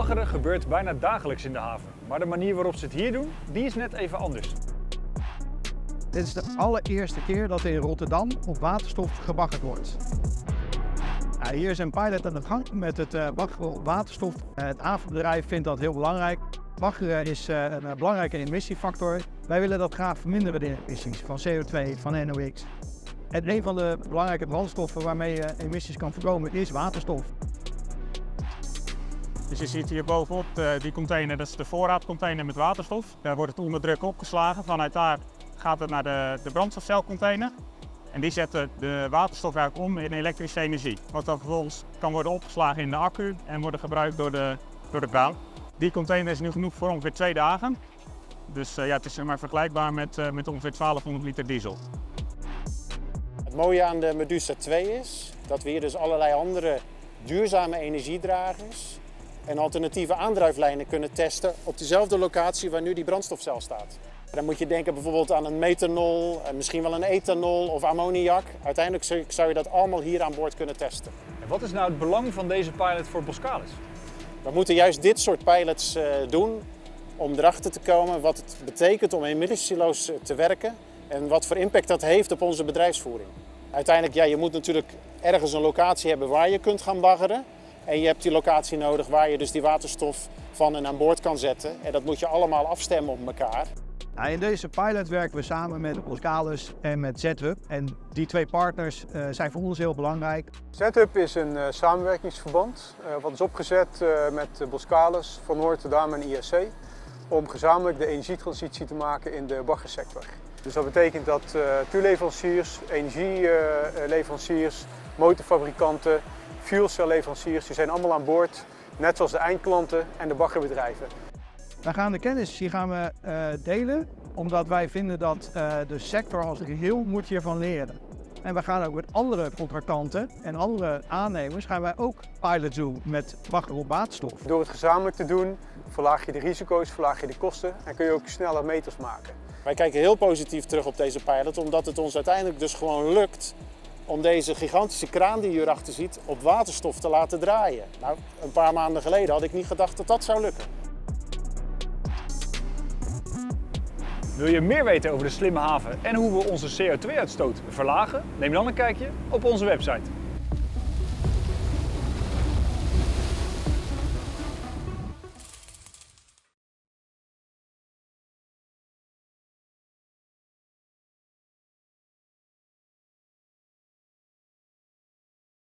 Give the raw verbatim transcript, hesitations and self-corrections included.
Baggeren gebeurt bijna dagelijks in de haven, maar de manier waarop ze het hier doen, die is net even anders. Dit is de allereerste keer dat er in Rotterdam op waterstof gebaggerd wordt. Ja, hier is een pilot aan de gang met het uh, baggeren op waterstof. Uh, het havenbedrijf vindt dat heel belangrijk. Baggeren is uh, een uh, belangrijke emissiefactor. Wij willen dat graag verminderen, de emissies van C O twee, van N O X. En een van de belangrijke brandstoffen waarmee je emissies kan voorkomen is waterstof. Dus je ziet hier bovenop de, die container, dat is de voorraadcontainer met waterstof. Daar wordt het onder druk opgeslagen. Vanuit daar gaat het naar de, de brandstofcelcontainer. En die zetten de waterstof eigenlijk om in elektrische energie. Wat dan vervolgens kan worden opgeslagen in de accu en worden gebruikt door de, door de kraan. Die container is nu genoeg voor ongeveer twee dagen. Dus uh, ja, het is zeg maar vergelijkbaar met, uh, met ongeveer twaalfhonderd liter diesel. Het mooie aan de Medusa twee is dat we hier dus allerlei andere duurzame energiedragers en alternatieve aandrijflijnen kunnen testen op dezelfde locatie waar nu die brandstofcel staat. Dan moet je denken bijvoorbeeld aan een methanol, misschien wel een ethanol of ammoniak. Uiteindelijk zou je dat allemaal hier aan boord kunnen testen. En wat is nou het belang van deze pilot voor Boskalis? We moeten juist dit soort pilots uh, doen om erachter te komen wat het betekent om emissiesloos te werken en wat voor impact dat heeft op onze bedrijfsvoering. Uiteindelijk, ja, je moet natuurlijk ergens een locatie hebben waar je kunt gaan baggeren. En je hebt die locatie nodig waar je dus die waterstof van en aan boord kan zetten. En dat moet je allemaal afstemmen op elkaar. Nou, in deze pilot werken we samen met Boskalis en met Z-Hub. En die twee partners uh, zijn voor ons heel belangrijk. Z-Hub is een uh, samenwerkingsverband uh, wat is opgezet uh, met Boskalis, Van Noord-Dame en I S C om gezamenlijk de energietransitie te maken in de baggersector. Dus dat betekent dat uh, toeleveranciers, energieleveranciers, motorfabrikanten, fuelcelleveranciers, die zijn allemaal aan boord, net zoals de eindklanten en de baggerbedrijven. Wij gaan de kennis die gaan we uh, delen, omdat wij vinden dat uh, de sector als geheel moet hiervan leren. En we gaan ook met andere contractanten en andere aannemers gaan wij ook pilots doen met baggeren op waterstof. Door het gezamenlijk te doen verlaag je de risico's, verlaag je de kosten en kun je ook sneller meters maken. Wij kijken heel positief terug op deze pilot, omdat het ons uiteindelijk dus gewoon lukt om deze gigantische kraan die je hierachter ziet op waterstof te laten draaien. Nou, een paar maanden geleden had ik niet gedacht dat dat zou lukken. Wil je meer weten over de slimme haven en hoe we onze C O twee uitstoot verlagen? Neem dan een kijkje op onze website.